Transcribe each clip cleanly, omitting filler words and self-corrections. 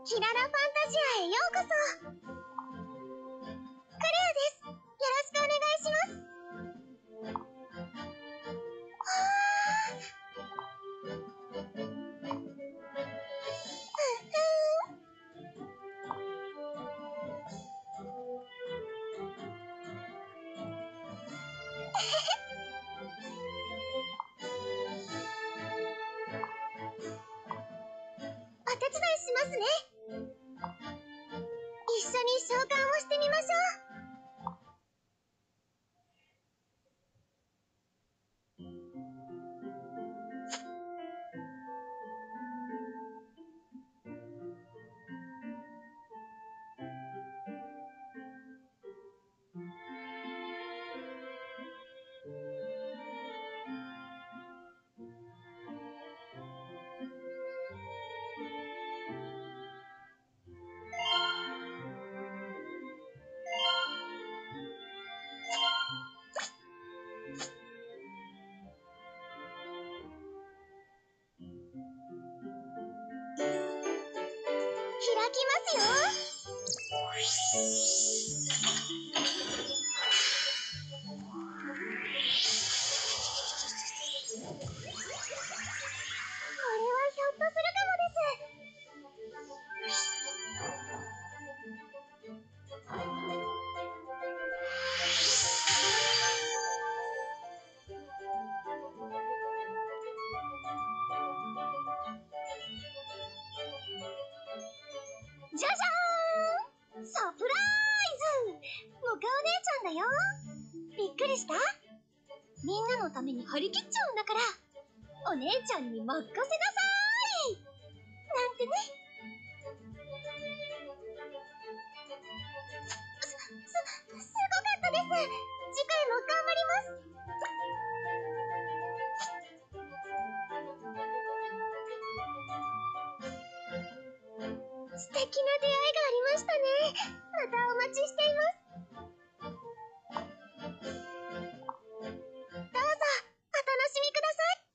キララファンタジアへようこそ。クレアです。よろしくお願いします。お手伝いしますね。一緒に召喚をしてみましょう。開きますよ。これはひょっとするかもです。じゃじゃーん、サプライズ。モカお姉ちゃんだよ。びっくりした？みんなのために張り切っちゃうんだから、お姉ちゃんに任せなさーいなんてね。すごかったです。次回も頑張ります。素敵な出会いがありましたね。またお待ちしています。どうぞお楽しみください。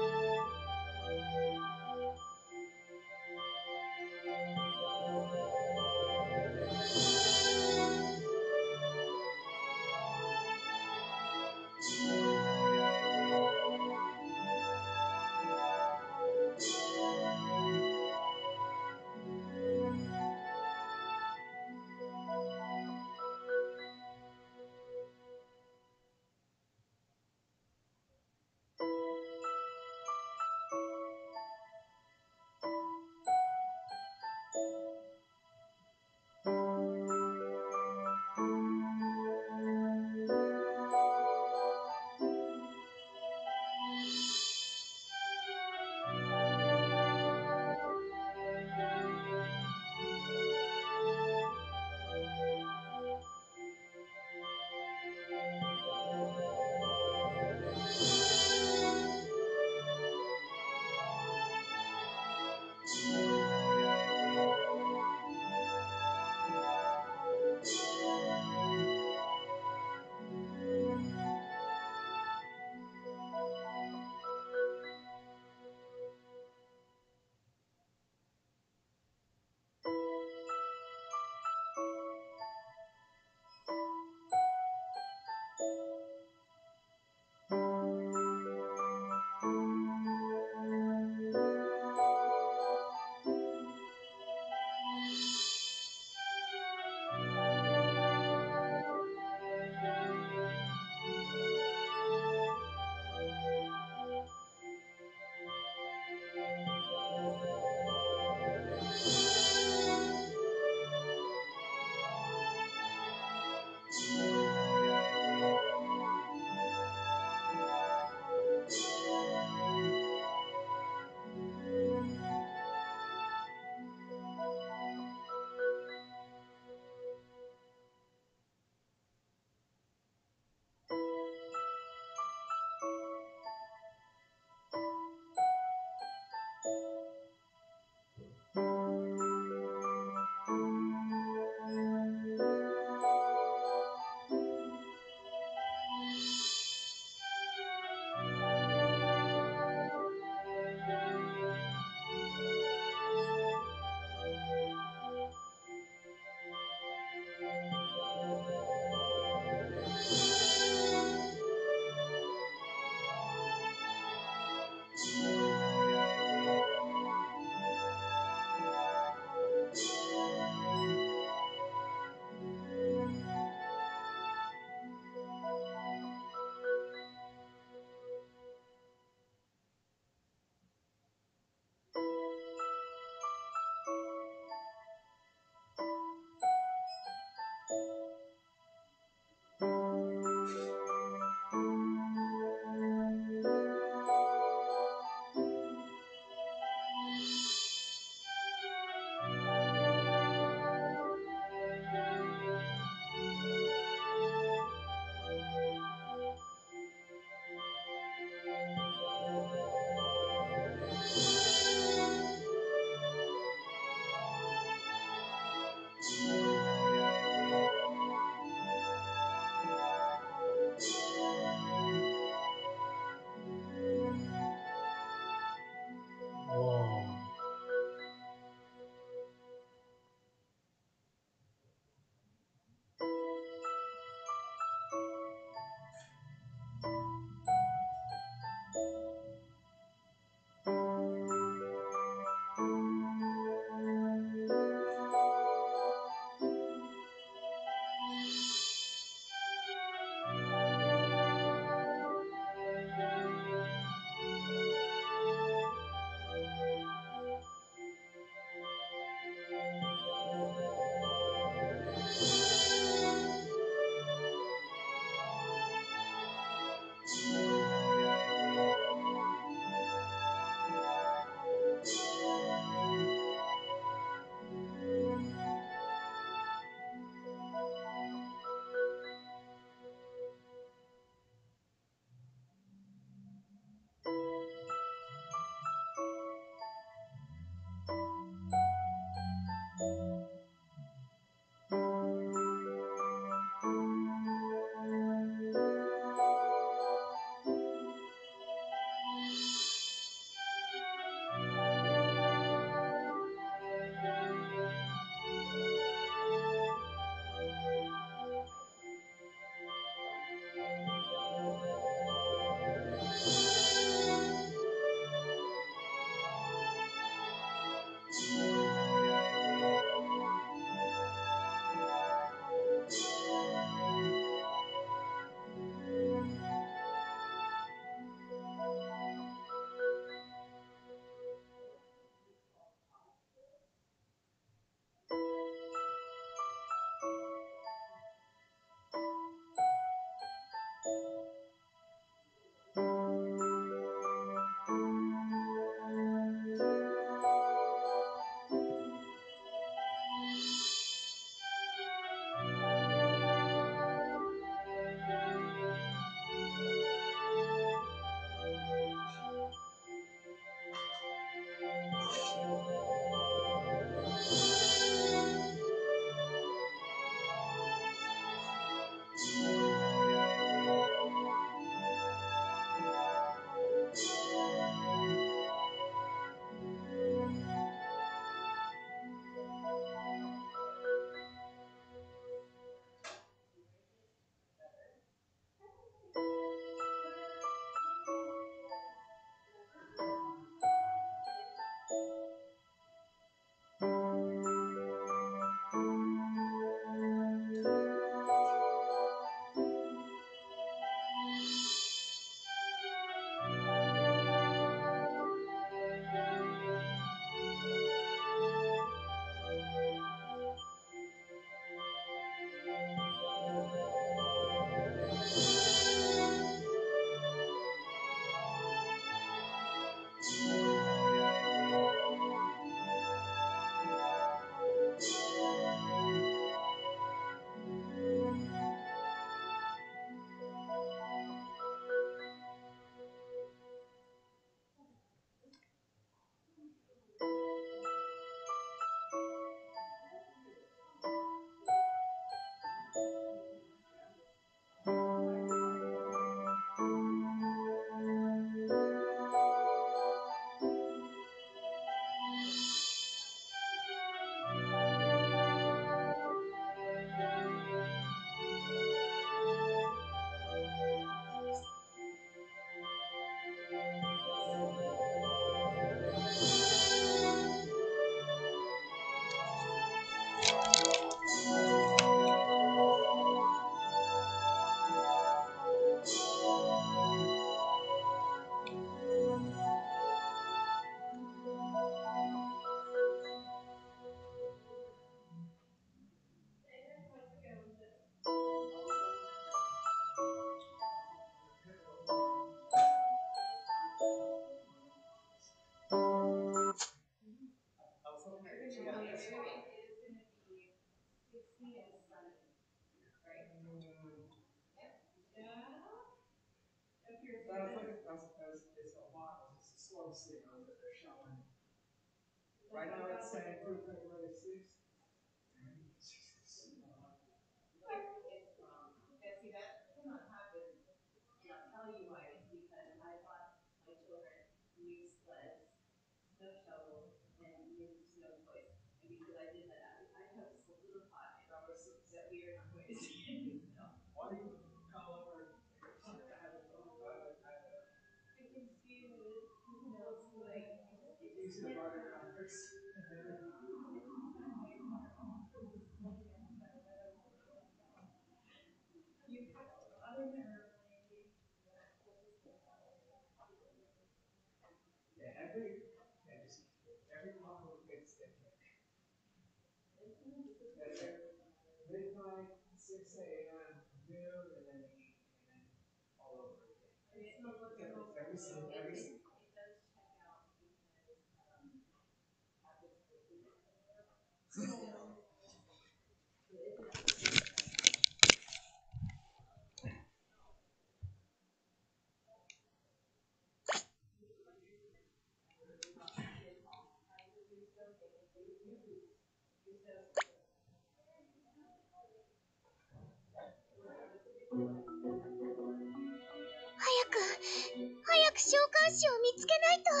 早く召喚師を見つけないと。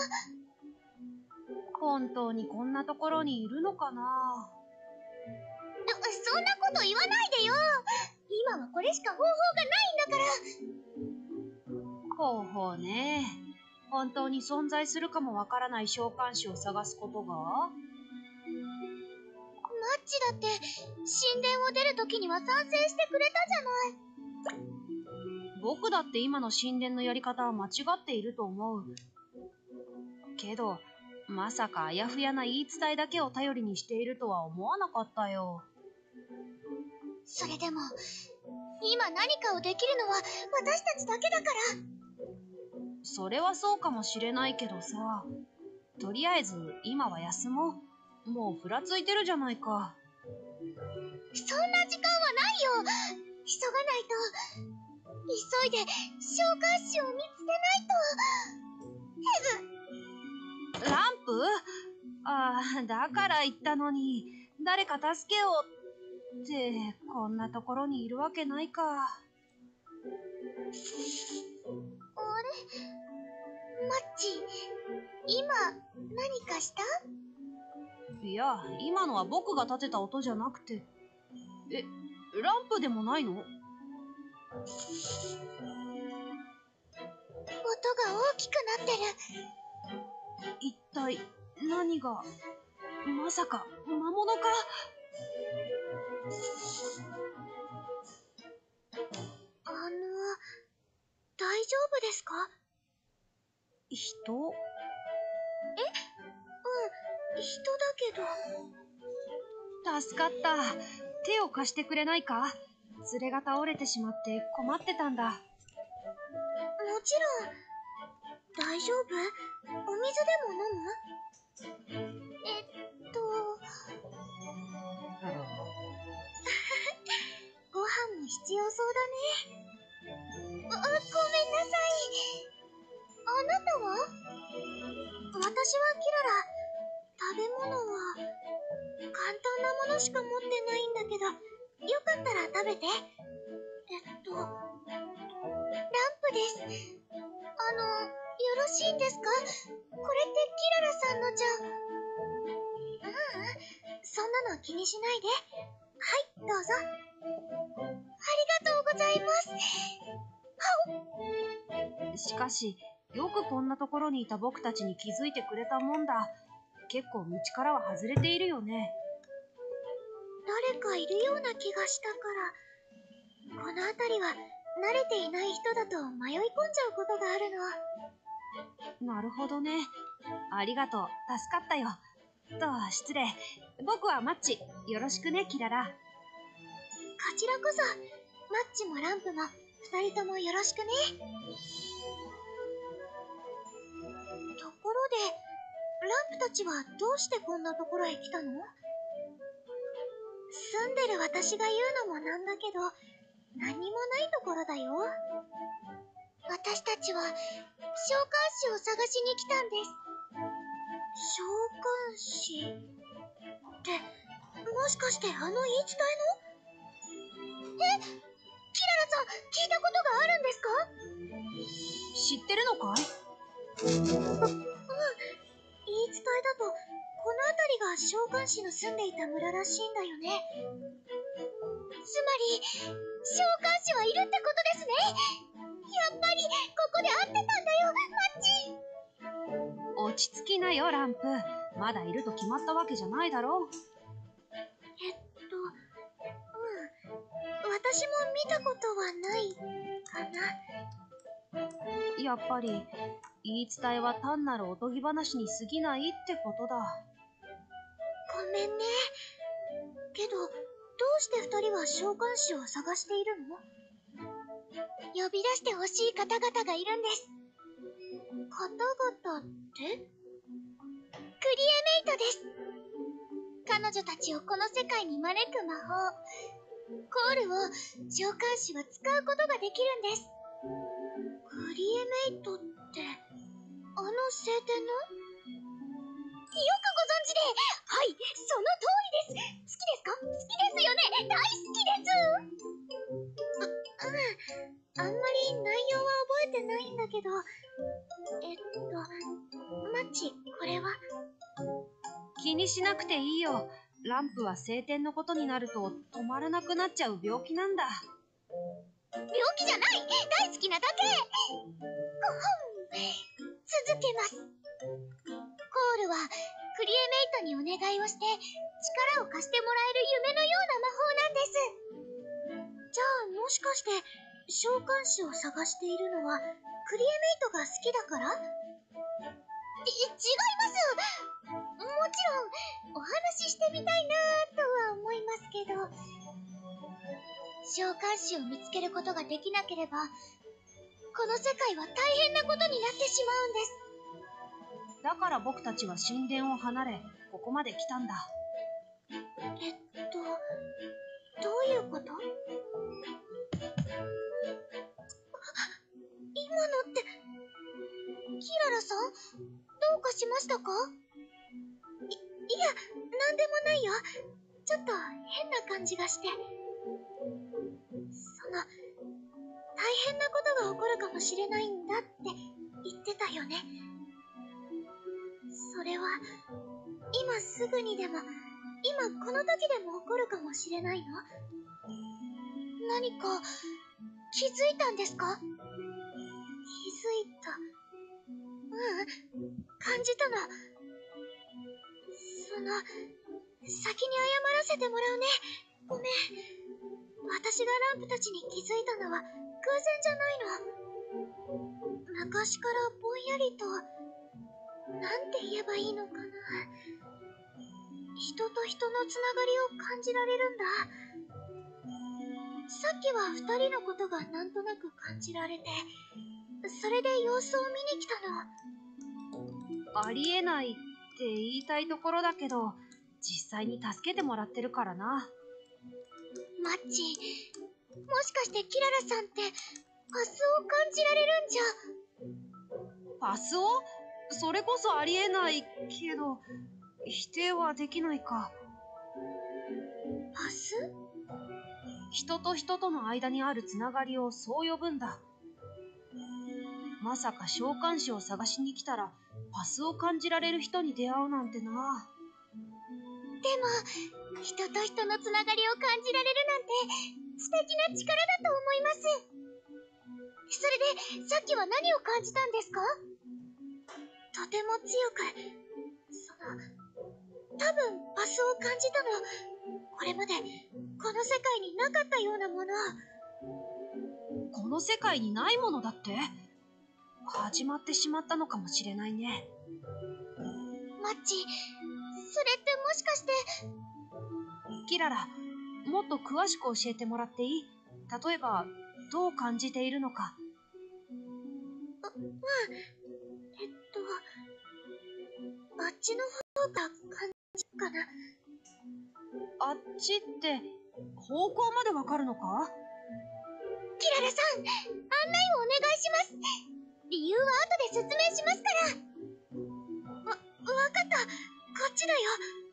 本当にこんなところにいるのかな。 そんなこと言わないでよ。今はこれしか方法がないんだから。 方法ね。本当に存在するかもわからない召喚師を探すことが。 マッチだって神殿を出るときには賛成してくれたじゃない。 僕だって今の神殿のやり方は間違っていると思う。けど、まさかあやふやな言い伝えだけを頼りにしているとは思わなかったよ。 それでも、今何かをできるのは私たちだけだから。 それはそうかもしれないけどさ。とりあえず今は休もう。もうふらついてるじゃないか。 そんな時間はないよ。急がないと。急いで召喚師を見つけないと。 ランプ？ああ、だから言ったのに。誰か助けをって、こんなところにいるわけないか。 あれ？マッチ、今何かした？ いや、今のは僕が立てた音じゃなくて。ランプでもないの？音が大きくなってる。 一体何が。まさか魔物か。 大丈夫ですか？ 人？ うん、人だけど。 助かった。手を貸してくれないか？連れが倒れてしまって困ってたんだ。 もちろん。大丈夫？お水でも飲む？ご飯も必要そうだね。ごめんなさい。あなたは？私はキララ。食べ物は簡単なものしか持ってないんだけど、よかったら食べて。ランプです。よろしいんですか？これってキララさんのじゃ。そんなの気にしないで。はい、どうぞ。ありがとうございます。しかし、よくこんなところにいた僕たちに気づいてくれたもんだ。結構道からは外れているよね。 誰かいるような気がしたから。この辺りは慣れていない人だと迷い込んじゃうことがあるの。なるほどね。ありがとう。助かったよ。失礼。僕はマッチ。よろしくね、キララ。こちらこそ、マッチもランプも二人ともよろしくね。ところで、 ランプたちはどうしてこんなところへ来たの？住んでる私が言うのもなんだけど、何もないところだよ。私たちは召喚師を探しに来たんです。召喚師ってもしかしてあの言い伝えの？え、キララさん聞いたことがあるんですか？ 知ってるのかい？ 言い伝えだとこの辺りが召喚師の住んでいた村らしいんだよね。つまり召喚師はいるってことですね。やっぱりここで会ってたんだよ、マッチ。 落ち着きなよ、ランプ。まだいると決まったわけじゃないだろう。 私も見たことはないかな。 やっぱり言い伝えは単なるおとぎ話に過ぎないってことだ。 ごめんね。けど、どうして二人は召喚師を探しているの？呼び出してほしい方々がいるんです。方々って？クリエメイトです。彼女たちをこの世界に招く魔法、コールを召喚師は使うことができるんです。クリエメイトって、あの聖典の？よくご存知で。はい、その通りです。好きですか？好きですよね。大好きです。あんまり内容は覚えてないんだけど、マッチ、これは？ 気にしなくていいよ。ランプは晴天のことになると止まらなくなっちゃう病気なんだ。 病気じゃない、大好きなだけ。続けます。コールはクリエメイトにお願いをして力を貸してもらえる夢のような魔法なんです。じゃあもしかして召喚師を探しているのはクリエメイトが好きだから？違います。もちろんお話ししてみたいなとは思いますけど、召喚師を見つけることができなければこの世界は大変なことになってしまうんです。 だから僕たちは神殿を離れここまで来たんだ。 どういうこと？今のってキララさん、どうかしましたか？いや、なんでもないよ。ちょっと変な感じがして。大変なことが起こるかもしれないんだって言ってたよね。それは今すぐにでも、今この時でも起こるかもしれないの？何か気づいたんですか？気づいた？感じたの。先に謝らせてもらうね。ごめん。私がランプたちに気づいたのは偶然じゃないの。昔からぼんやりと、なんて言えばいいのかな。人と人のつながりを感じられるんだ。さっきは二人のことがなんとなく感じられて、それで様子を見に来たの。 ありえないって言いたいところだけど、実際に助けてもらってるからな。 マッチ、もしかしてキララさんってパスを感じられるんじゃ？ パスを？それこそありえないけど、否定はできないか。 パス？ 人と人との間にあるつながりをそう呼ぶんだ。まさか召喚師を探しに来たらパスを感じられる人に出会うなんてな。 でも人と人のつながりを感じられるなんて素敵な力だと思います。それでさっきは何を感じたんですか？とても強く、多分パスを感じたの。これまでこの世界になかったようなもの。 この世界にないものだって？始まってしまったのかもしれないね。 マッチ、それってもしかして。 キララ、もっと詳しく教えてもらっていい？例えばどう感じているのか。 あっちの方が感じかな。 あっちって方向までわかるのか？ キララさん、案内をお願いします。理由は後で説明しますから。わかった。こっちだよ。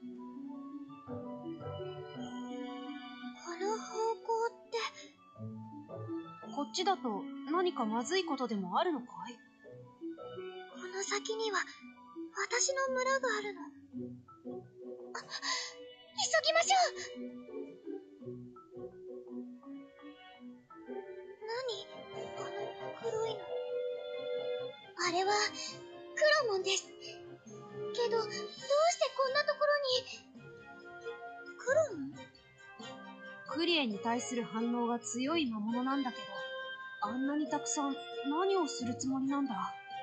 この方向って。 こっちだと何かまずいことでもあるのかい？ この先には私の村があるの。急ぎましょう。何あの黒いの。あれはクロモンです。けどどうしてこんなところに。クロモン？ クリエに対する反応が強い魔物なんだけど、あんなにたくさん何をするつもりなんだ？ あ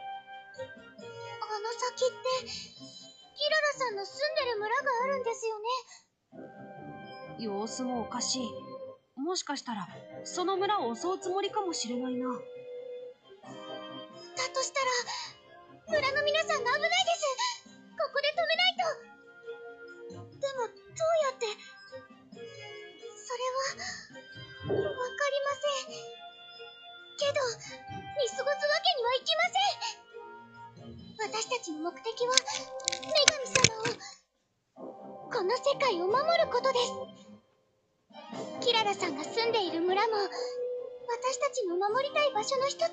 の先ってキララさんの住んでる村があるんですよね。 様子もおかしい。もしかしたらその村を襲うつもりかもしれないな。 だとしたら村の皆さんが危ないです。ここで止めないと。でもどうやって。それはわかりませんけど、見過ごすわけにはいきません。私たちの目的は女神様を、この世界を守ることです。キララさんが住んでいる村も私たちの守りたい場所の一つです。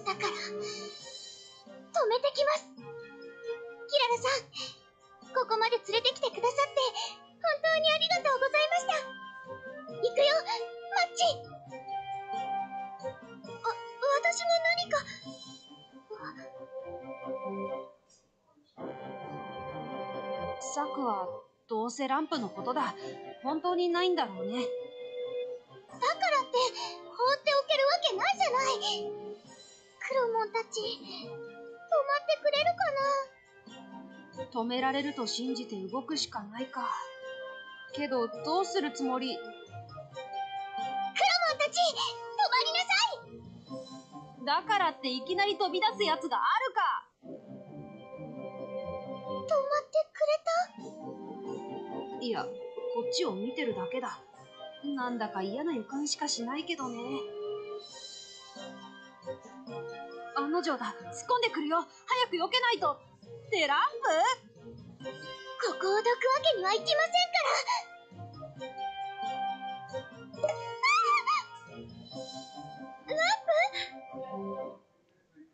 だから止めてきます。キララさん、ここまで連れてきてくださって本当にありがとうございました。行くよ、マッチ。私も何か。 サクはどうせランプのことだ。本当にないんだろうね。 だからって放っておけるわけないじゃない。クロモンたち止まってくれるかな。 止められると信じて動くしかないか。けどどうするつもり？ クロモンたち止まりなさい。 だからっていきなり飛び出すやつがあるか？ 止まってくれた？ いや、こっちを見てるだけだ。なんだか嫌な予感しかしないけどね。案の定だ。突っ込んでくるよ。早く避けないと。ってランプ？ ここをどくわけにはいきませんから。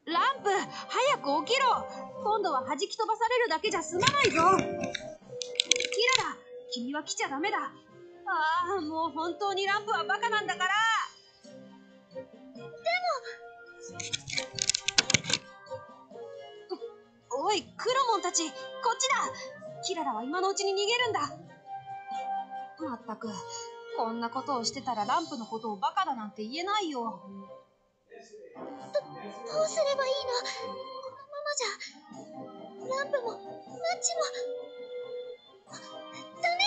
ランプ、早く起きろ。今度は弾き飛ばされるだけじゃ済まないぞ。キララ、君は来ちゃダメだ。ああ、もう本当にランプはバカなんだから。でも。おい、クロモンたち、こっちだ。キララは今のうちに逃げるんだ。まったく、こんなことをしてたらランプのことをバカだなんて言えないよ。 どうすればいいの？このままじゃランプもマッチも。ダメ。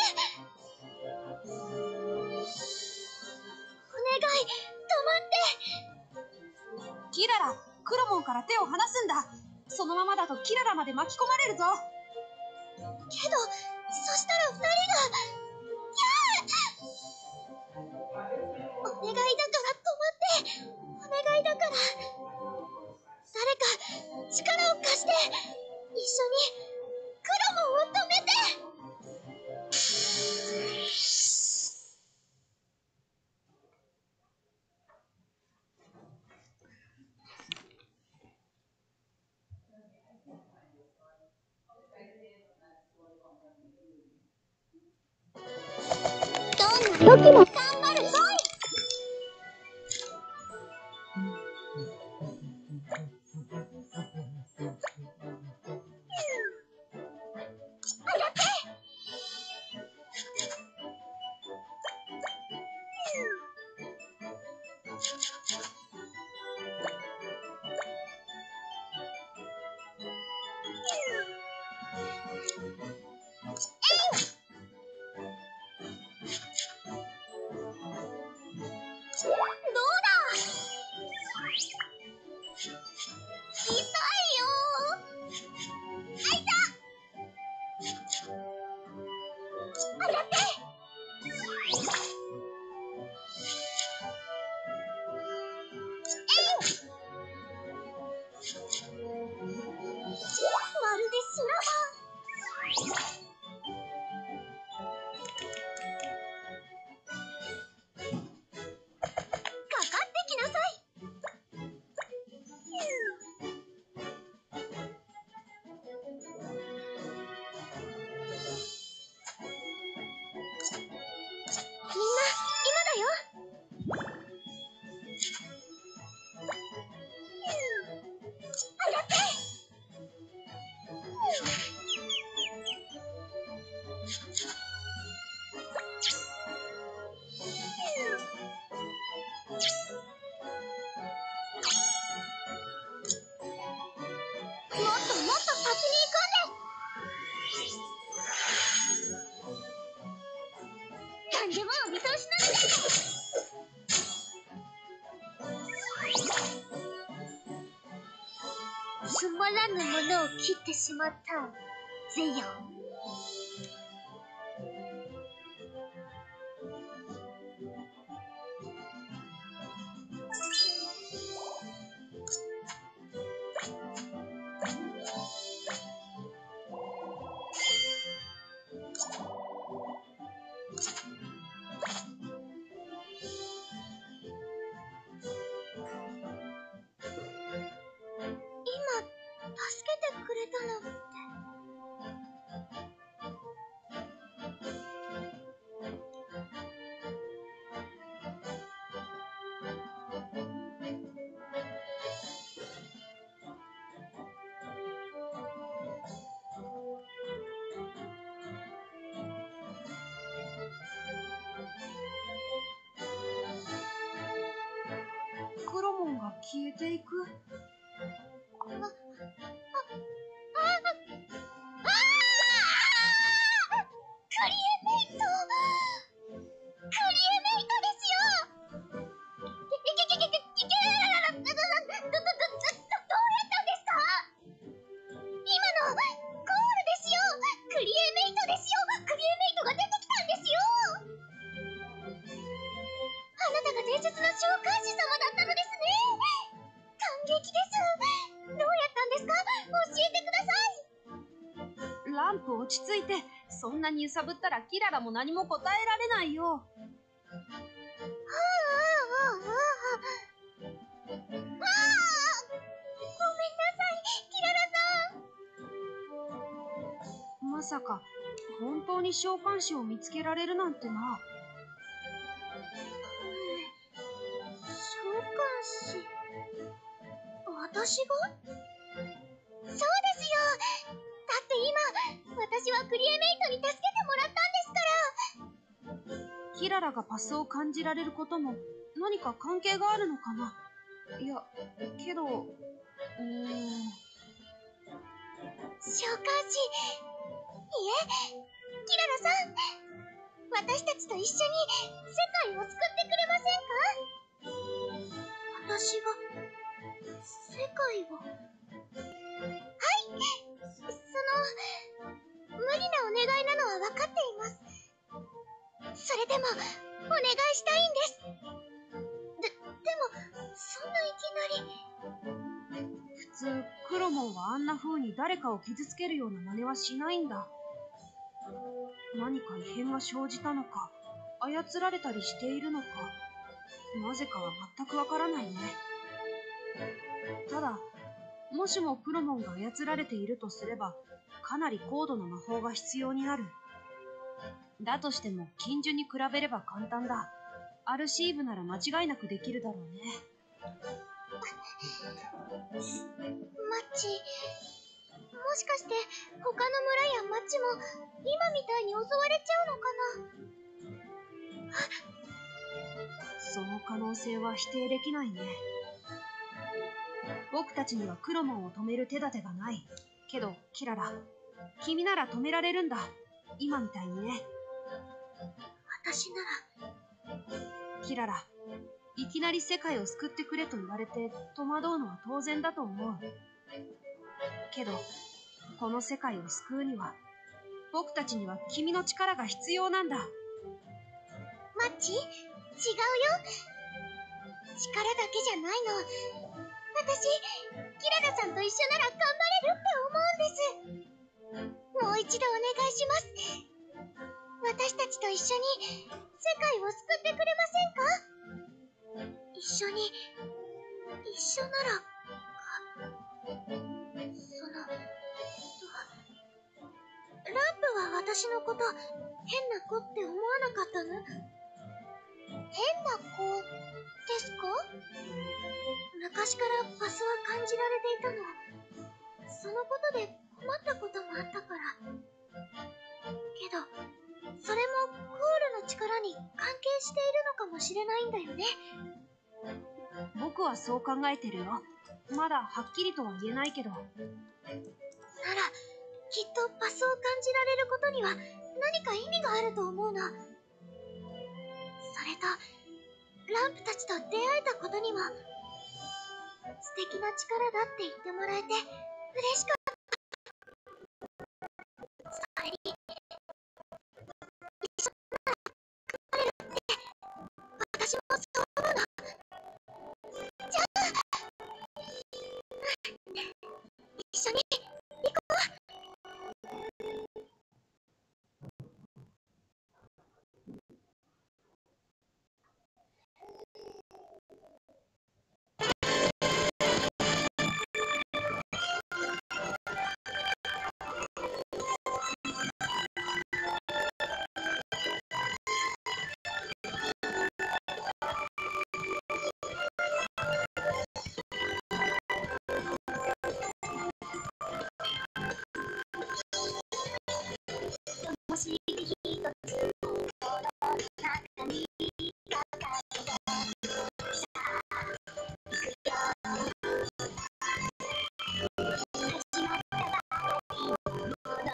お願い、止まって。 キララ、クロモンから手を離すんだ。そのままだとキララまで巻き込まれるぞ。 けどそしたら二人が。お願いだから止まって。お願いだから。誰か力を貸して。一緒にクロモンを止めて。どんな時も頑張るぞい。 何でもお見通しなのです。つまらぬものを切ってしまったゼヨン。助けてくれたのって。 クロモンが消えていく。ランプ落ち着いて、そんなに揺さぶったらキララも何も答えられないよ。まさか本当に召喚師を見つけられるなんてな。 召喚師、私が？そうですよ。だって今私はクリエメイトに助けてもらったんですから。 キララがパスを感じられることも何か関係があるのかな。いやけど召喚師、いえ、キララさん、私たちと一緒に世界を救ってくれませんか？私が世界を？はい、無理なお願いなのは分かっています。それでもお願いしたいんです。でもそんないきなり。 普通クロモンはあんな風に誰かを傷つけるような真似はしないんだ。何か異変が生じたのか、操られたりしているのか、なぜかは全くわからないね。ただもしもクロモンが操られているとすれば、かなり高度な魔法が必要になる。だとしても近所に比べれば簡単だ。アルシーブなら間違いなくできるだろうね。 マッチ、もしかして他の村や町も今みたいに襲われちゃうのかな。 その可能性は否定できないね。僕たちにはクロモンを止める手立てがない。けどキララ、君なら止められるんだ。今みたいにね。 私なら。 キララ、いきなり世界を救ってくれと言われて戸惑うのは当然だと思う。けどこの世界を救うには僕たちには君の力が必要なんだ。 マッチ、違うよ。力だけじゃないの。私、キララさんと一緒なら頑張れるって思うんです。もう一度お願いします。私たちと一緒に世界を救ってくれませんか？一緒ならランプは私のこと変な子って思わなかったの？変な子ですか？昔からパスは感じられていたの。そのことで困ったこともあったから。けどそれもコールの力に関係しているのかもしれないんだよね。 僕はそう考えてるよ。まだはっきりとは言えないけど。ならきっとパスを感じられることには何か意味があると思うの。 それとランプたちと出会えたことにも素敵な力だって言ってもらえて嬉しかった。それに一緒になれるって私もそう思うの。じゃあ一緒に行こう。もし一つの中にかかってさあ行くよ。始まったばかりの物語の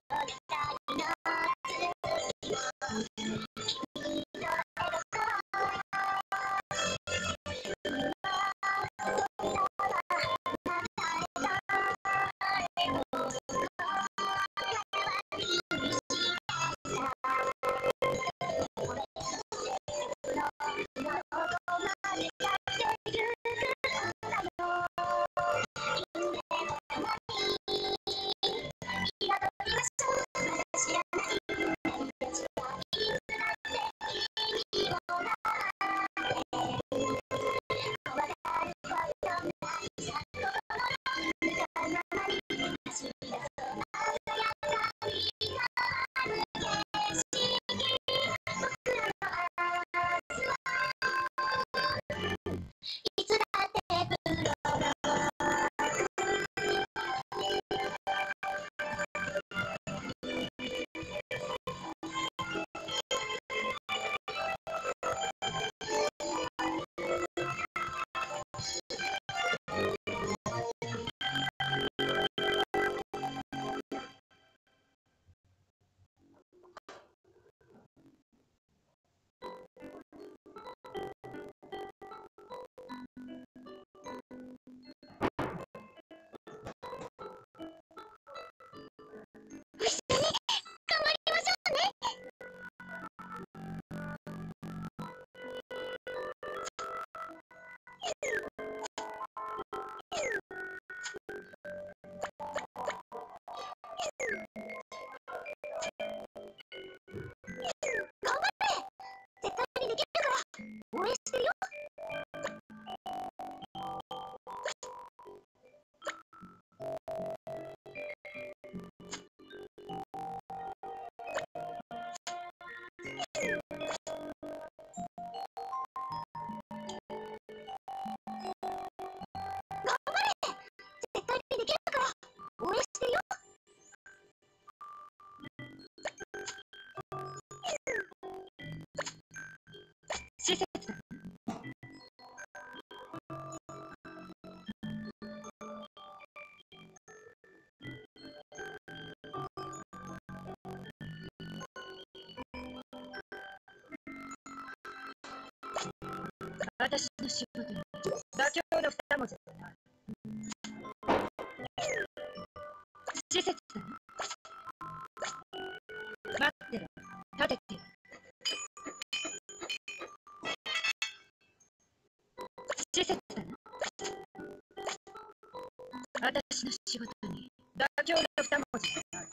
続きを君と描こう。いつだってプロ絶対にできるから応援してるよ。絶対にできるから応援してるよ。 施設だ。私の仕事に妥協の二文字だな。施設だね。待ってろ。立ててよ。施設だな。私の仕事に妥協の二文字だな。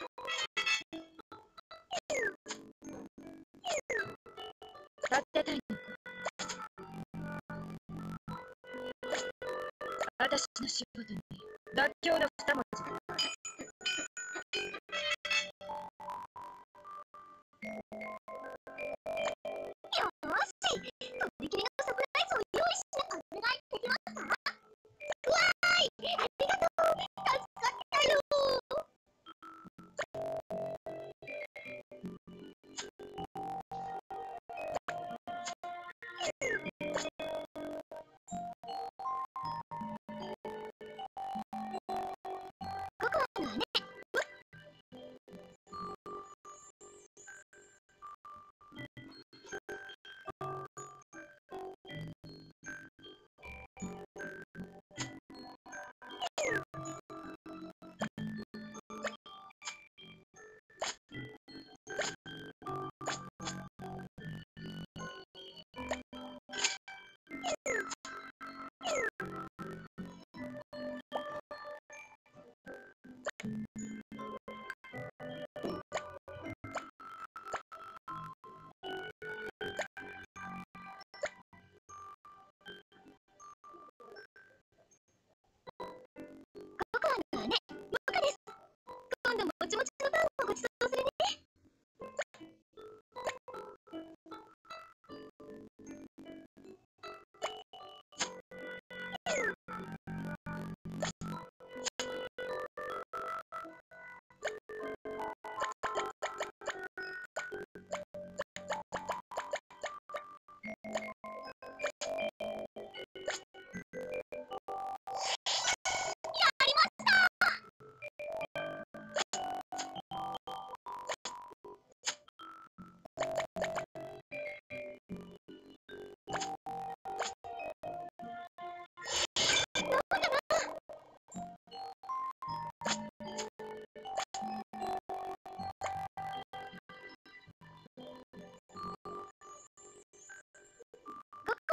立てたいのか。私の仕事に妥協の二文字だな。 よーし、とびきりのサプライズを用意してお願いできますか。わーい、ありがとう。助かったよ。ココアの姉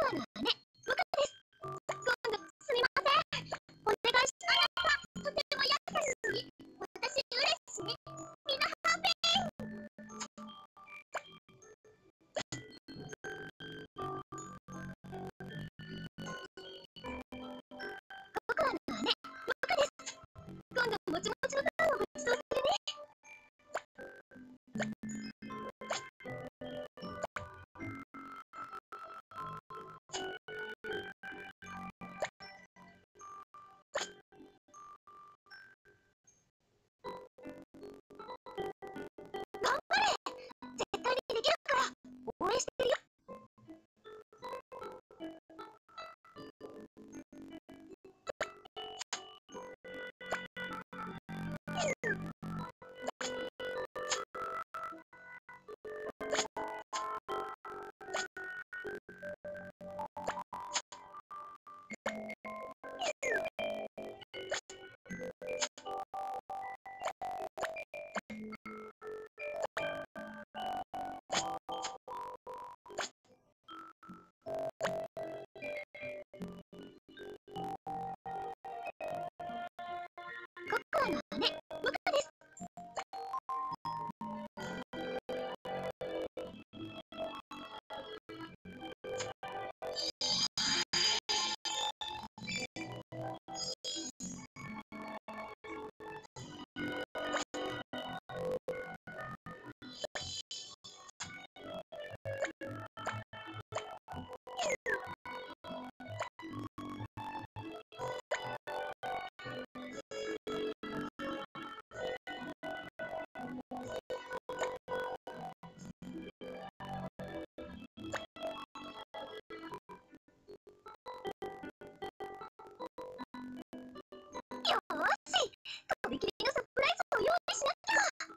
らの姉、ムカです。今度、すみません。お願いします。とても優しい。私、嬉しい。みんなハッピー。僕らの姉、ムカです。今度、もちもちのパンをごちそうするね。頑張れ。絶対にできるから、応援してるよ。僕らの姉、ムカです。よーし、とびきりのサプライズを用意しなきゃ。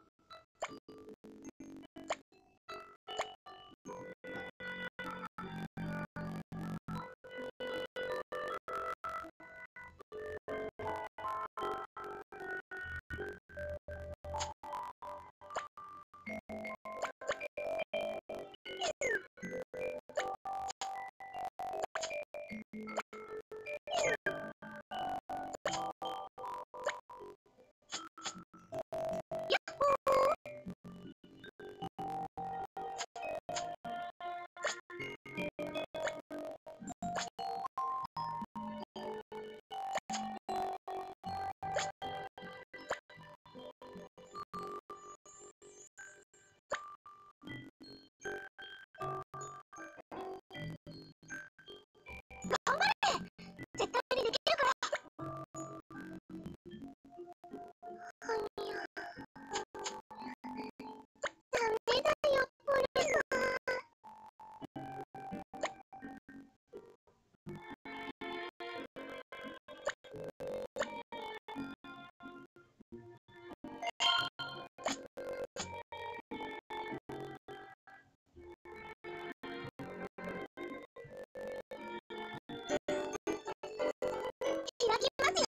頑張れ。絶対にできるから。はにゃ。ダメだよ、ポルさん。開きますよ。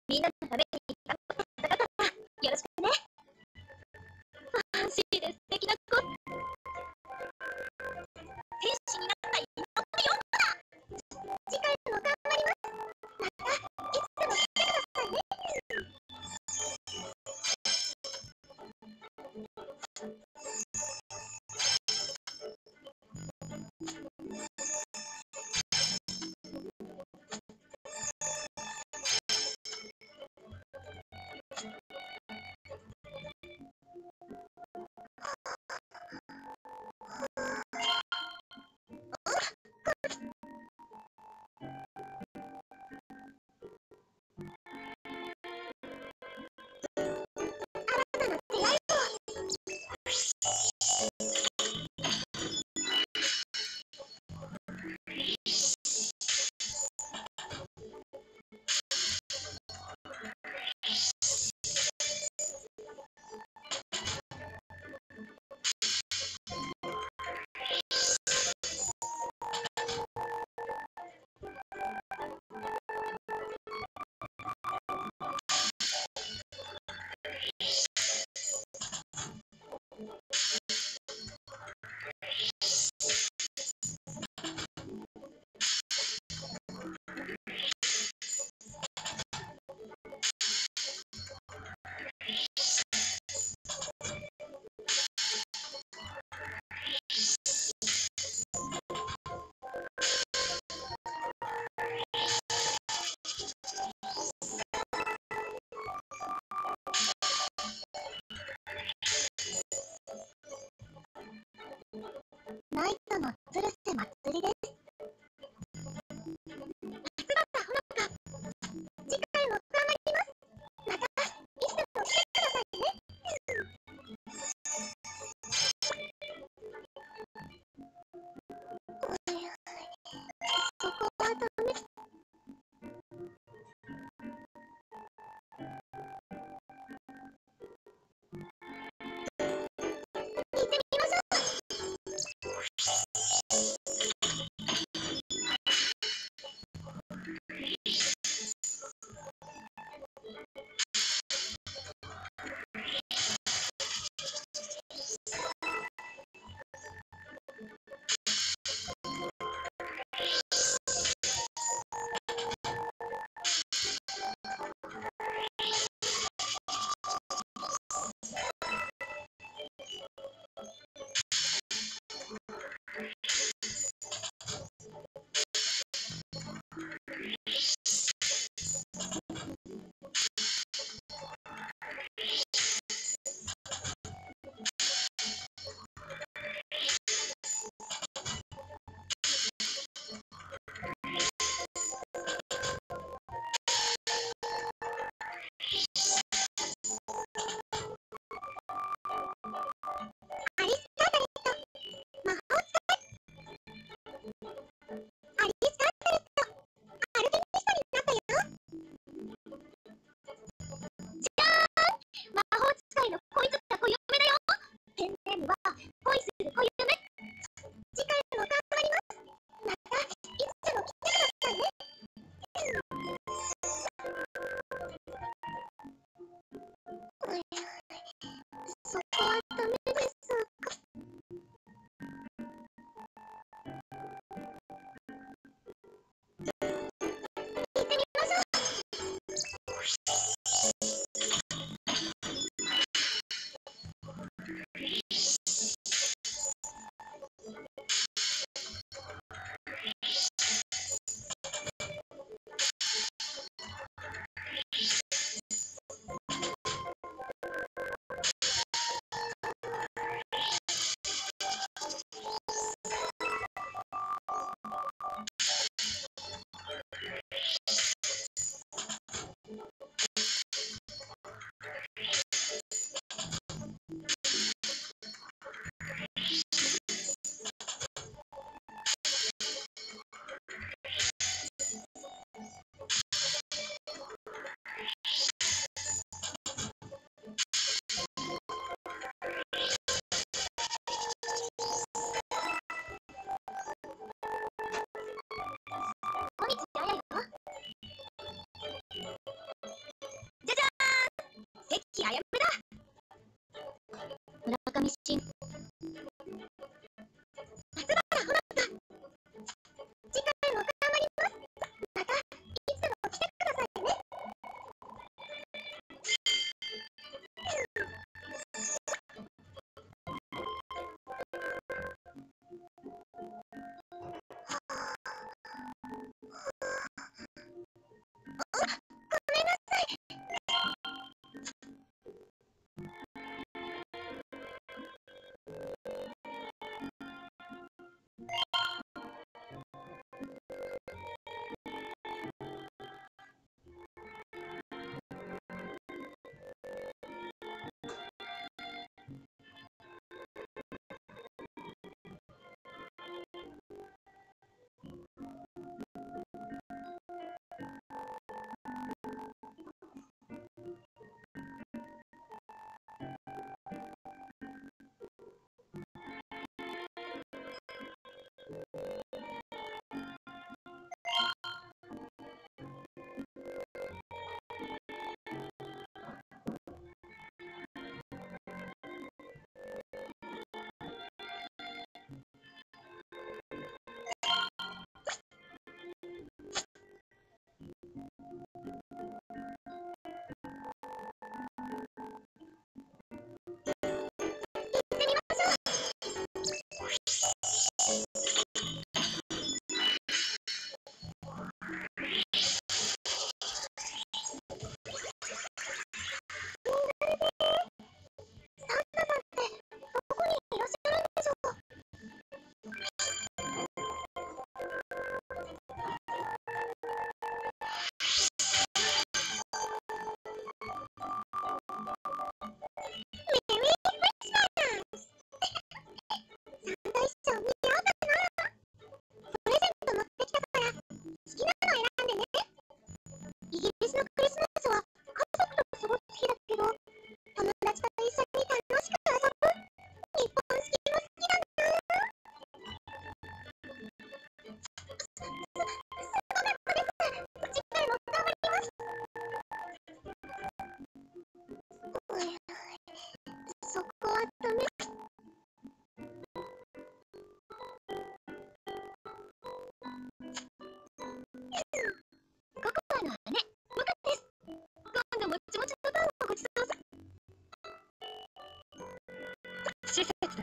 みんなのために頑張った方々、よろしくね。ファンシーで素敵な子。天使になった妹のようだ。次回も頑張ります。またいつでも来てくださいね。ナイトの鶴瀬まつりです。松原ほのか、次回も頑張ります。またいつでも来てくださいね。そこはダメ。聞いてみましょう。アリスタータレット、魔法使い。アリスタータレット、アルケミストになったよ。じゃーん、魔法使いの恋づった恋嫁だよ。ペンネームは恋する恋嫁。次回も頑張ります。またいつでも来てくださいね。 気合やめだ。村上信、松原ほのか、次回も頑張ります。またいつでも来てくださいね。ごめんなさい。イギリスのクリスマスは家族と過ごす日だけど、友達と一緒に楽しく遊ぶ日本式も好きだな。次回も頑張ります。そこはダメ。ココアの姉、モカです。今度もちもちのパンをごちそうさ。 施設だ。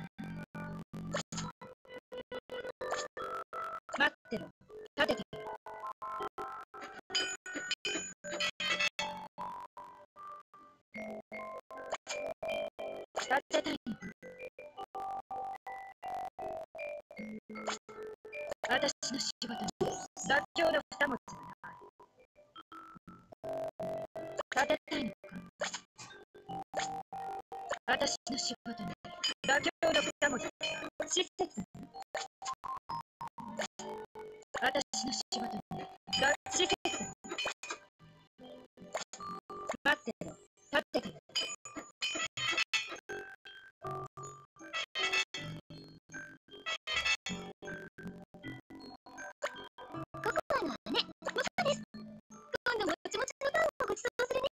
待ってろ。立てて。立てたいのか。私の仕事に妥協の二文字がない。立てたいのか。私の仕事に妥協の二文字がない。施設だ。私の仕事に施設だ。待ってろ。立てて。 ココアの姉、モカです。今度もちもちのパンをごちそうするね。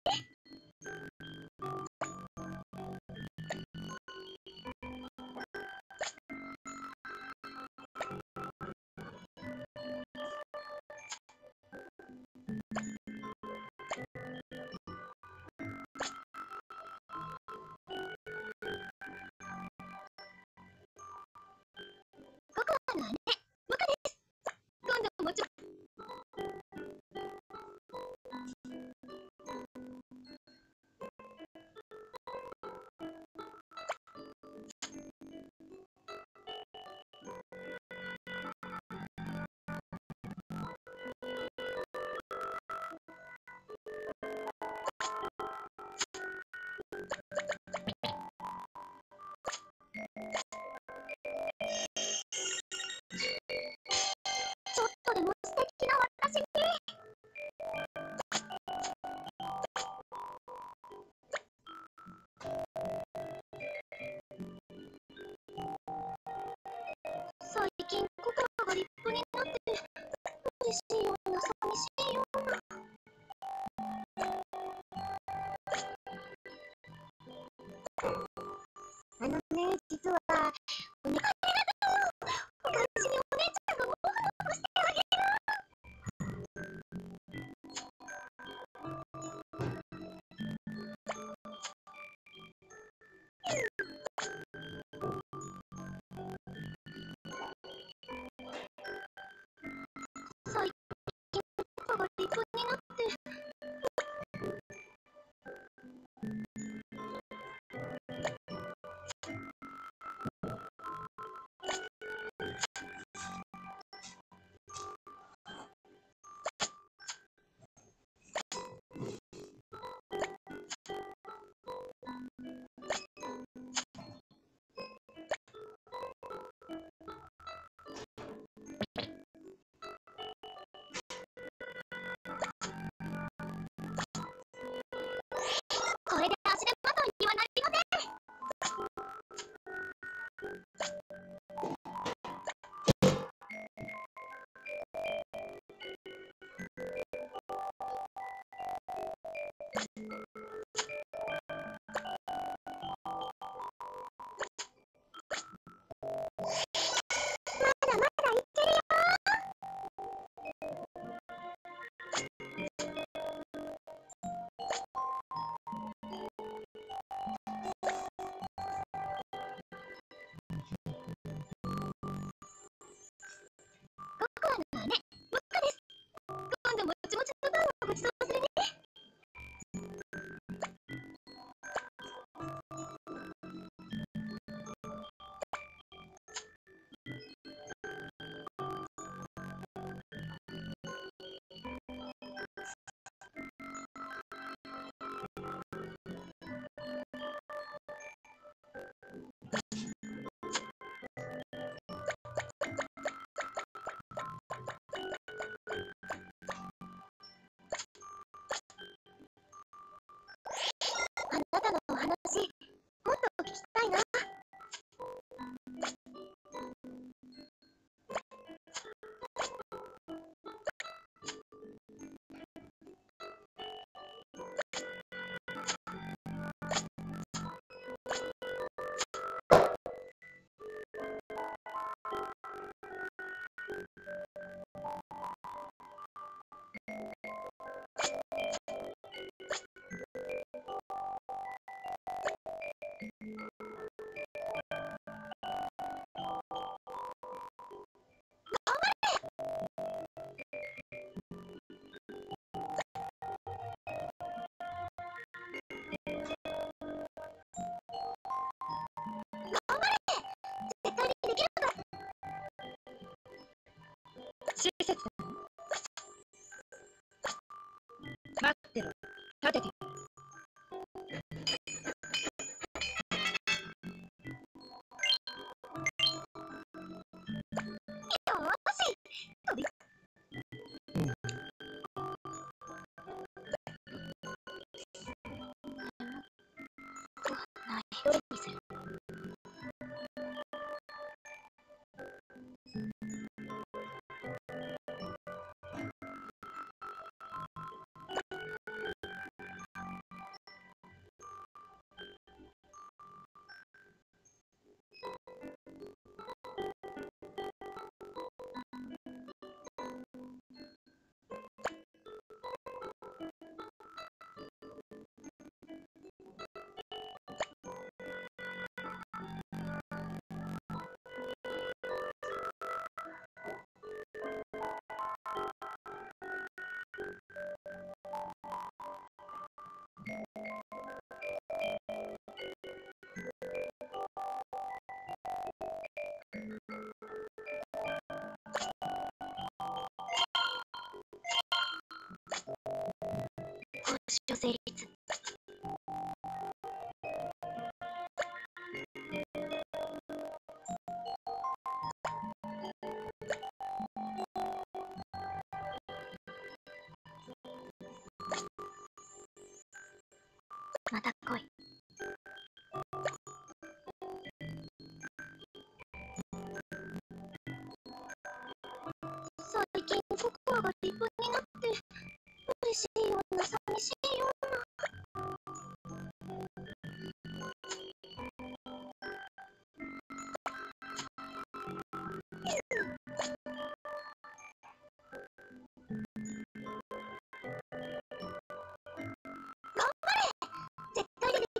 ココアの姉、モカです。今度もちだまだいけるよ。ココアの姉、モカです。今度もちもちのパンをごちそうするね。あなたのお話、もっと聞きたいな。絶対にできるから。 施設待ってろ。立てて。 よーし、飛びない。どれにする？交渉成立。また来い。最近ココアが立派になって嬉しいような寂しいような。絶対にで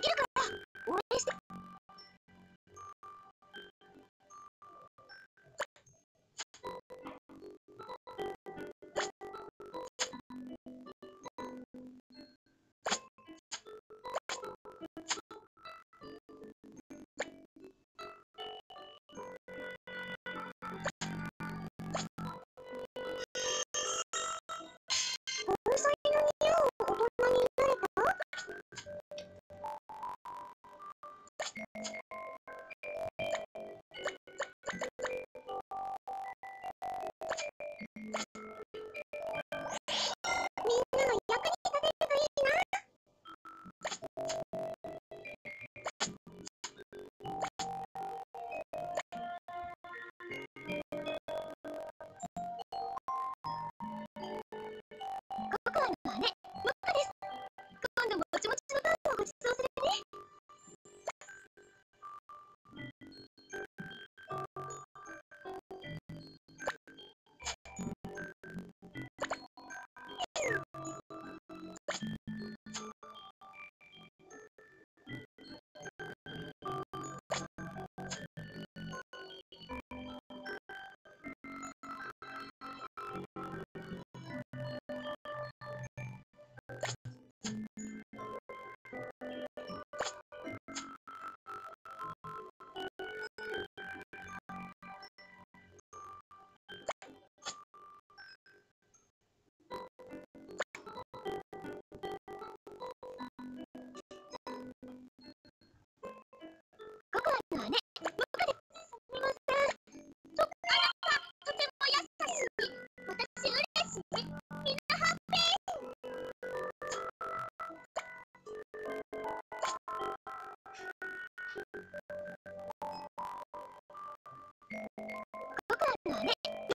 僕らの姉。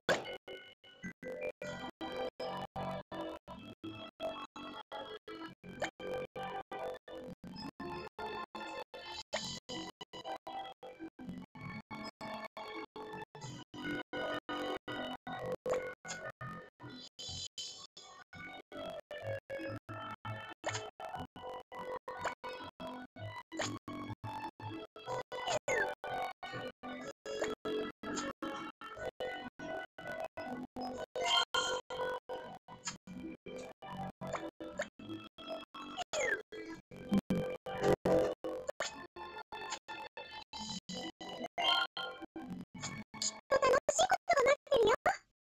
楽しいことが待ってるよ。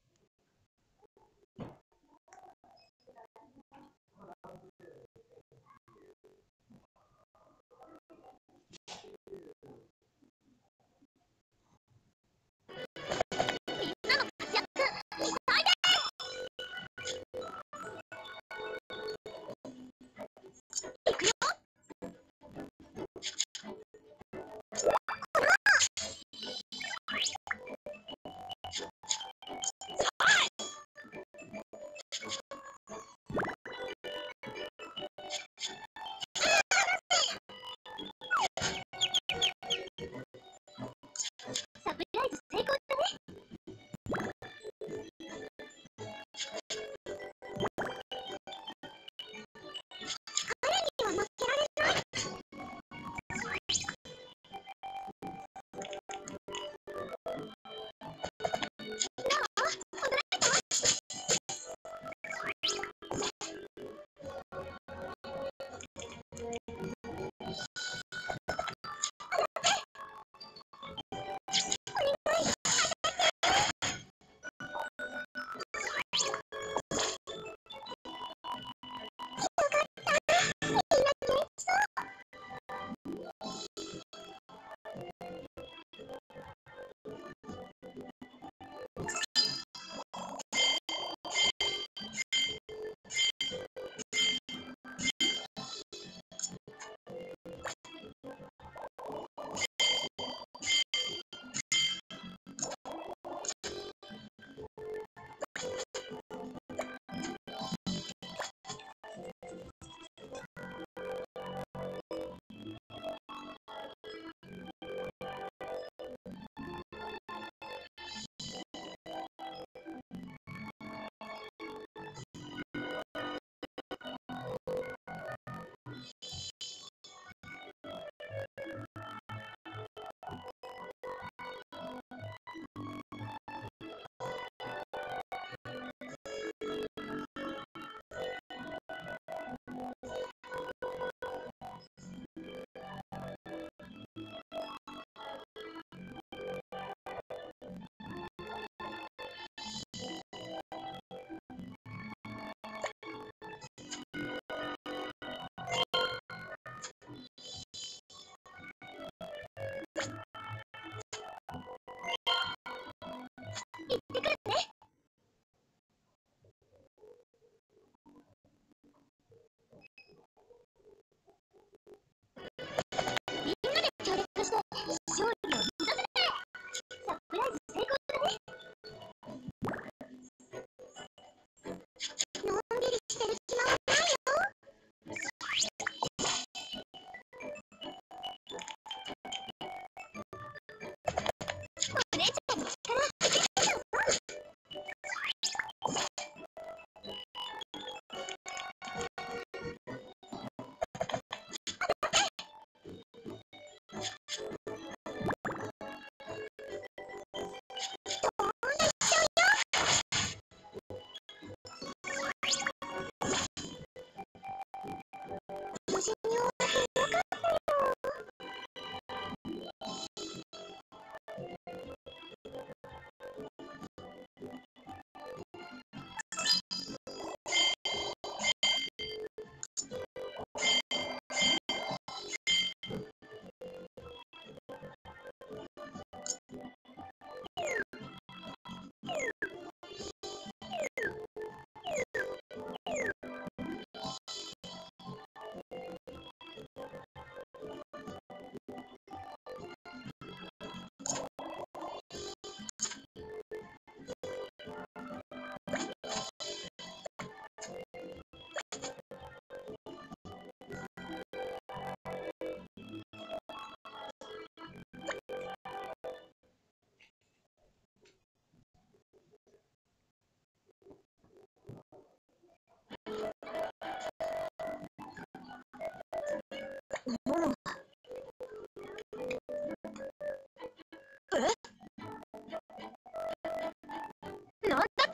みんなの活躍、急いで。行くよ。サプライズ成功だね。彼には負けられない。どう？驚いた？みんな元気そう。行ってくるね。みんなで協力して勝利を目指すね。サプライズ成功だね。のんびりしてる暇はないよ。お姉ちゃんの力見てたぞ。無事に終わってよかったよ。 なんだって？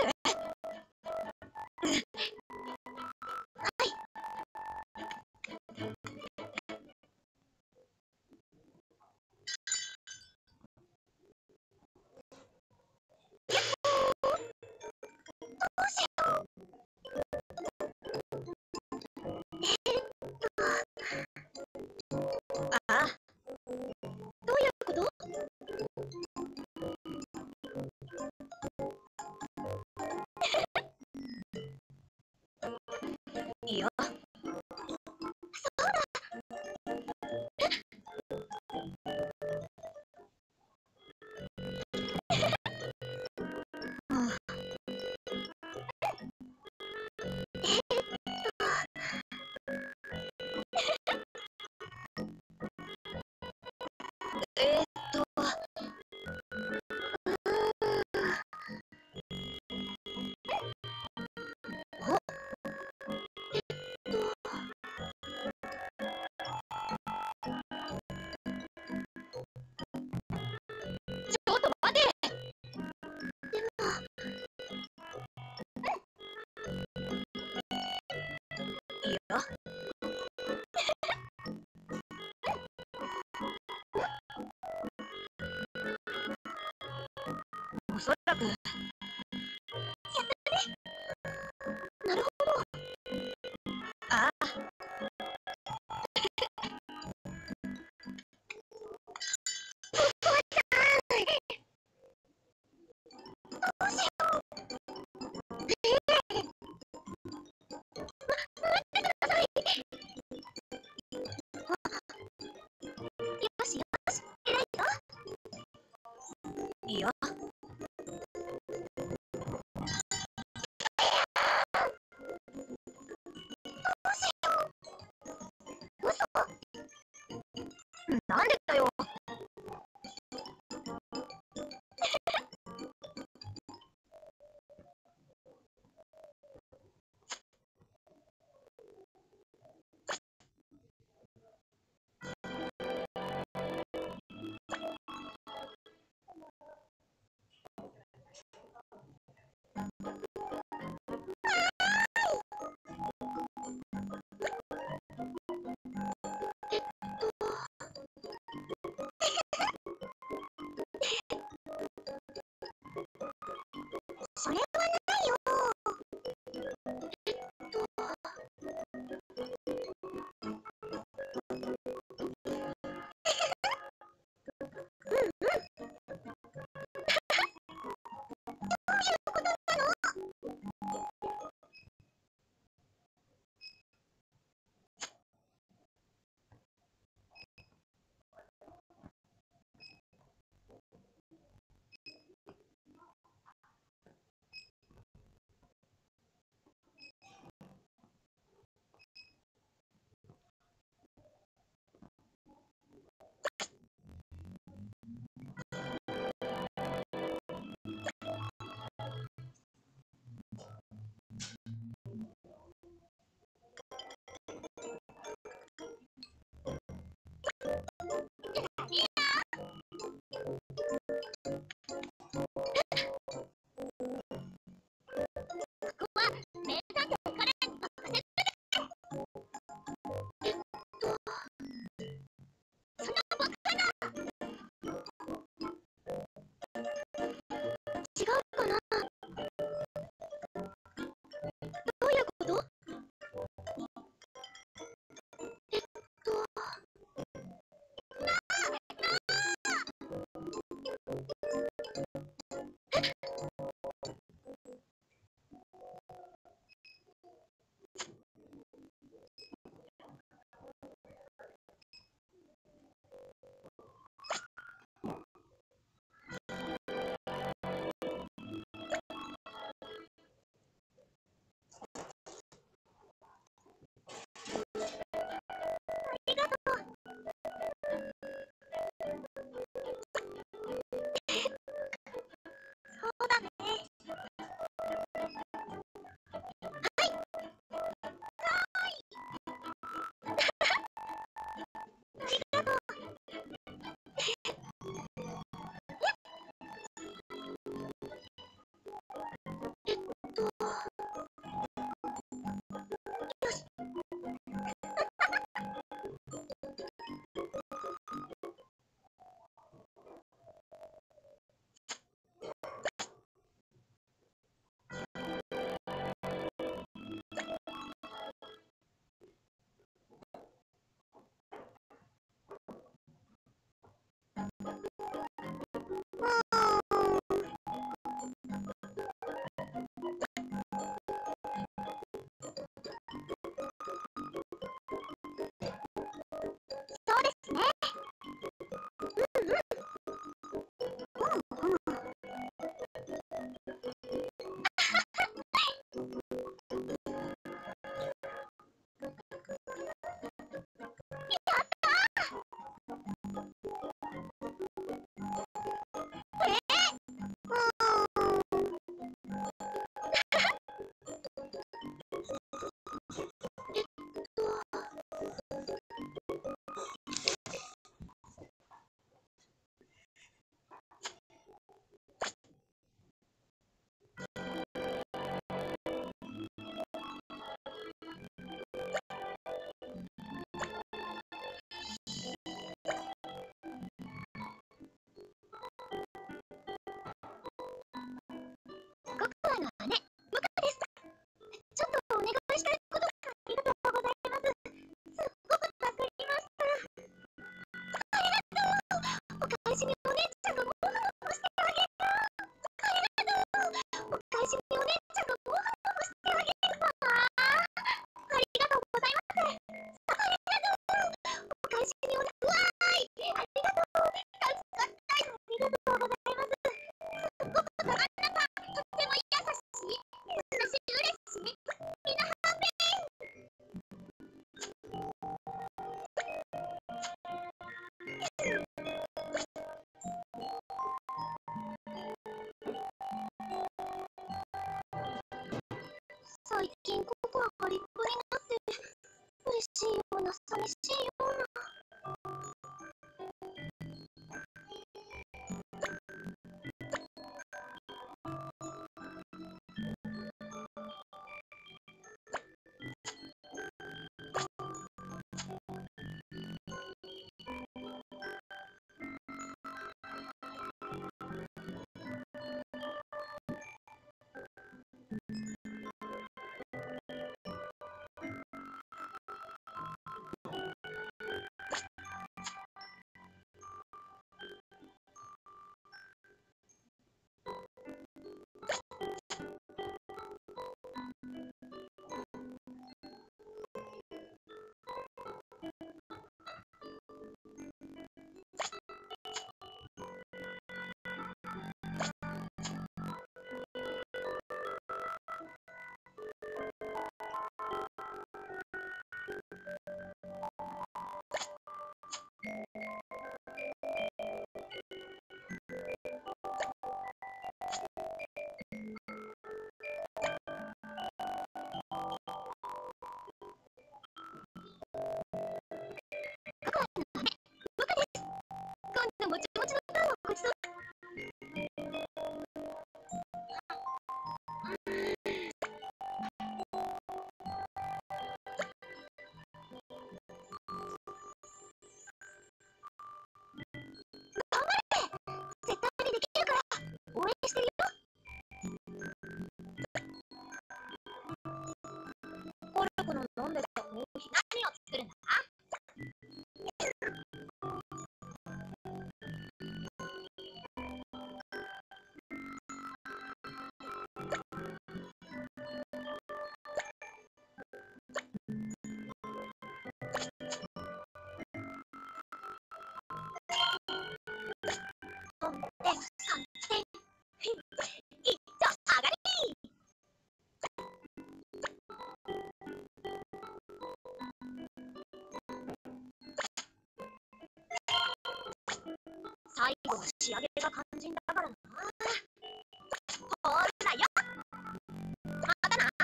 返しにお姉ちゃんがもふもふしてあげる。お返しにお姉ちゃんがもふもふしてあげるわ。ありがとうございます。お返しにうわーい、ありがとう。助かった。ありがとうございます。すっごくあなた、とっても優しい。私嬉しい。みんなハッピー。最近ここはガリップになって嬉しいような寂しいような。今度もちもちのパンをごちそう。絶対にできるから応援してるよ。コルクの飲んでたコーヒー何を作るんだ。飛んで3点。いっちょ上がり。最後の仕上げが肝心だからな。ほらよ。またな。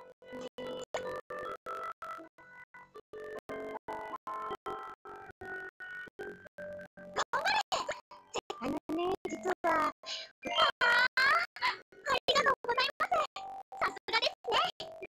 あのね、実は。ありがとうございます。さすがですね。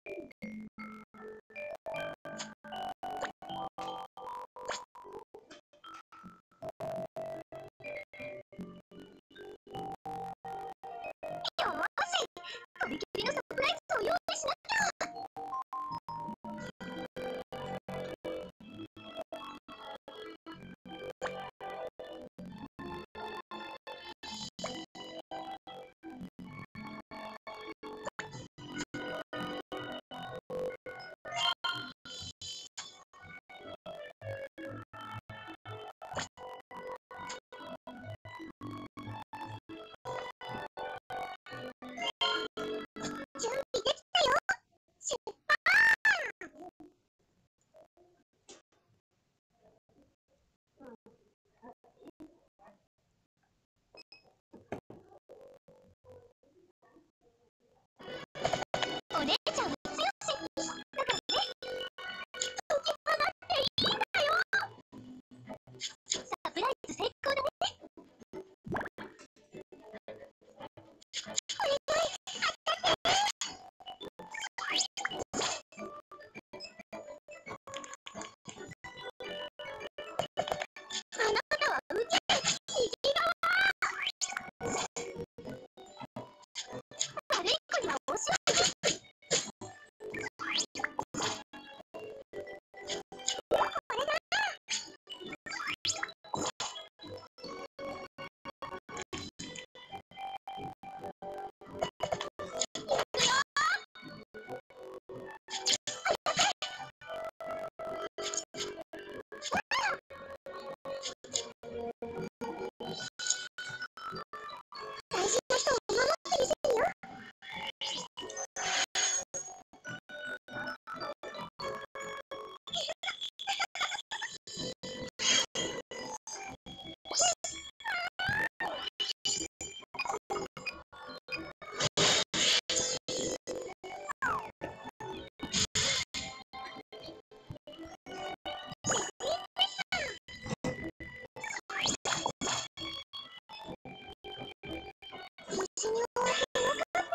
無事に終わってよかった。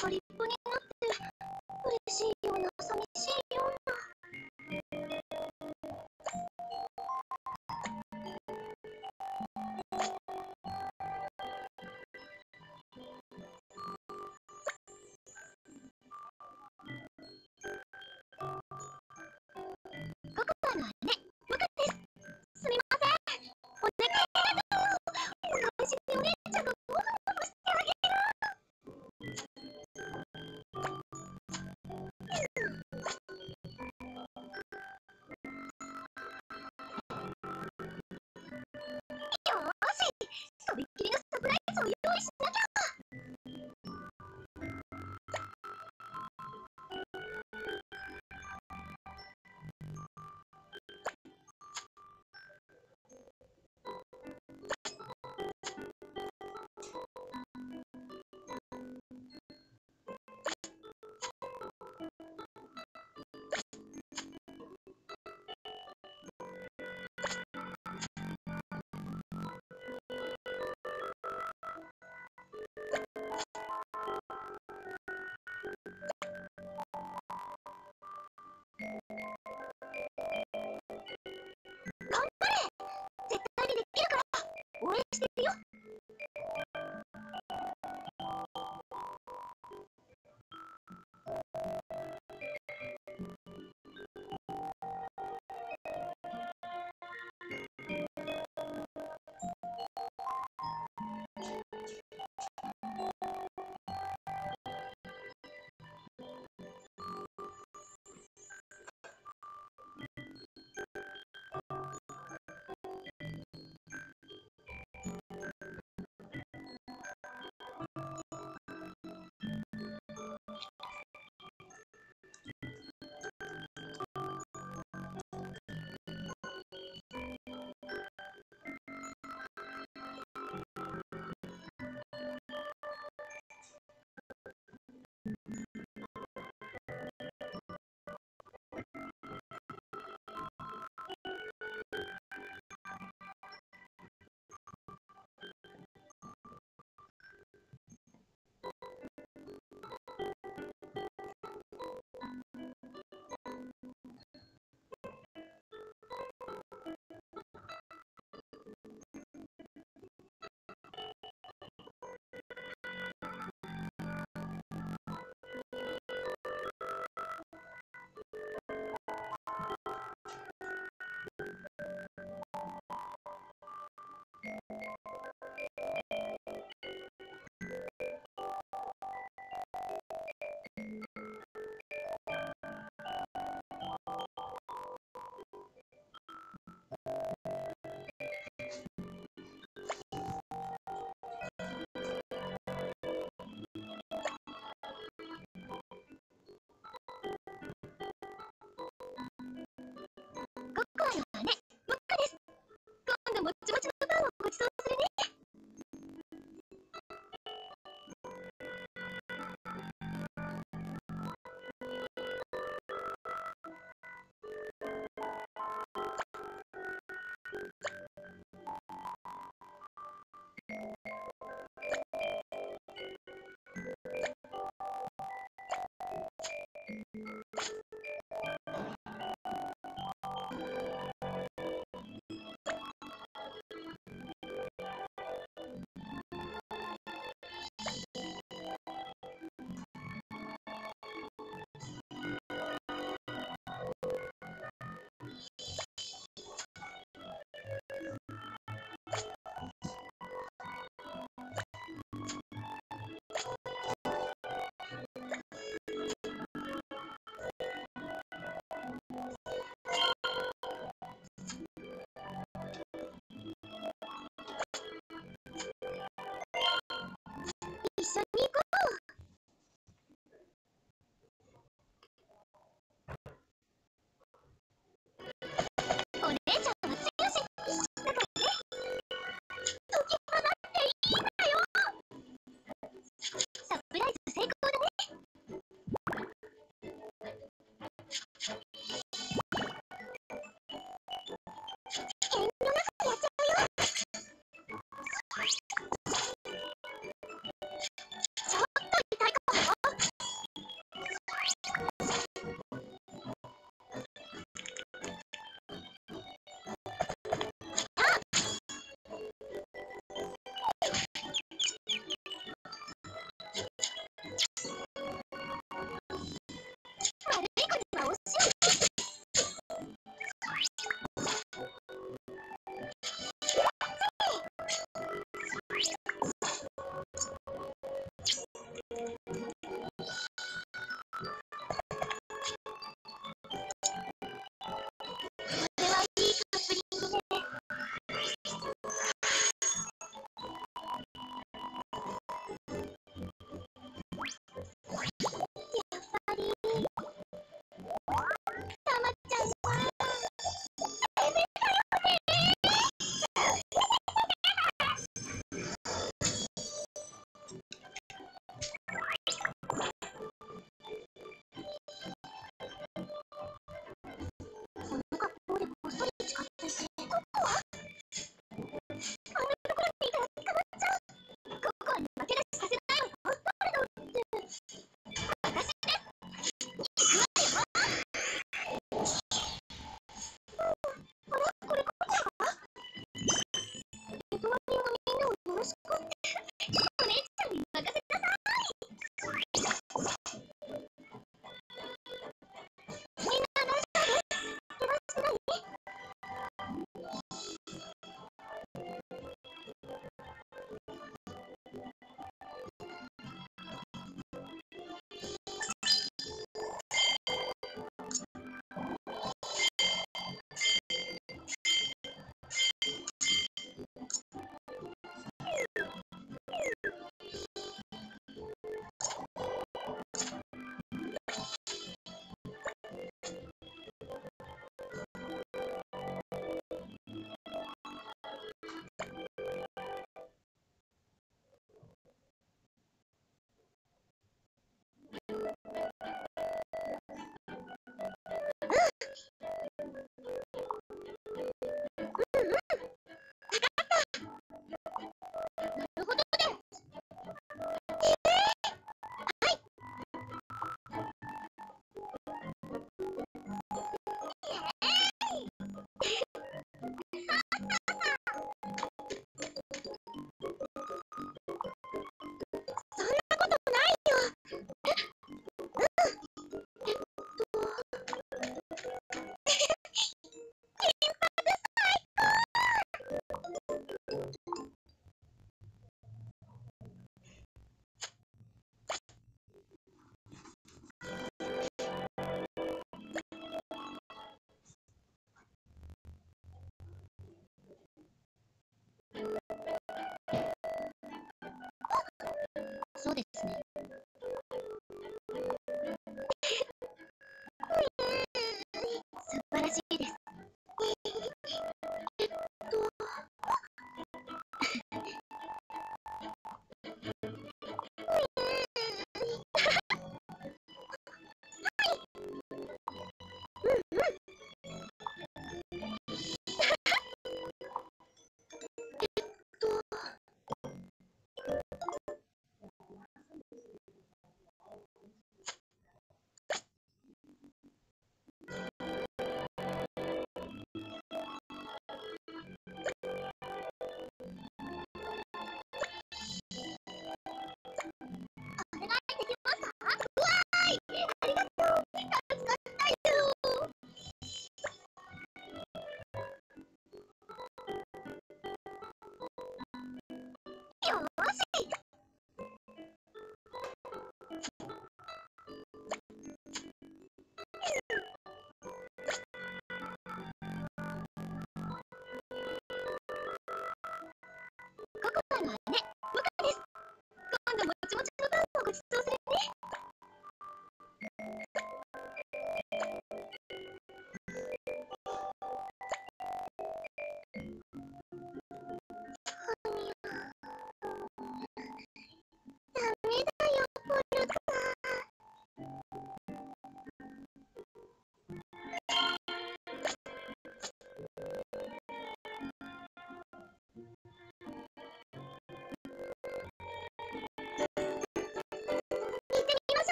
空っぽになって嬉しいような寂しいような。ここはの姉ムカです。すみません、お願いだよ。お返しにお姉ちゃんがご飯をしてあげる。よーし、とびっきりのサプライズを用意しなきゃ。頑張れ、絶対にできるから応援してるよ。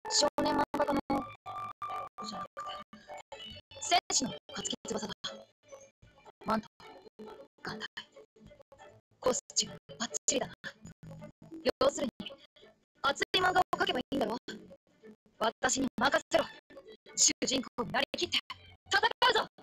少年漫画家のじゃなくて戦士の勝木翼だ。マント、眼帯、コスチュームバッチリだな。要するに熱い漫画を描けばいいんだろ。私に任せろ。主人公になりきって戦うぞ。